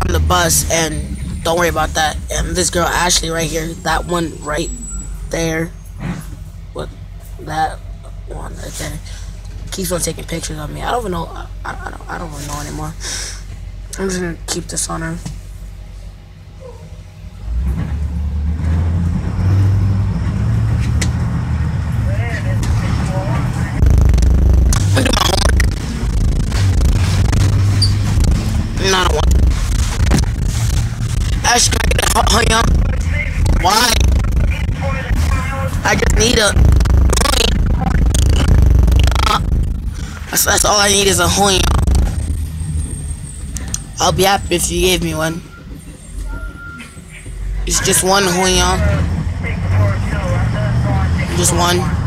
on the bus, and don't worry about that. And this girl Ashley right here, that one right there, what that one right there, keeps on taking pictures of me. I don't even know. I don't really know anymore. I'm just gonna keep this on her. No, I don't want. Ash, can I get a honey up? Why? I just need a honey. That's all I need is a honey. I'll be happy if you gave me one. It's just one honey. Just one.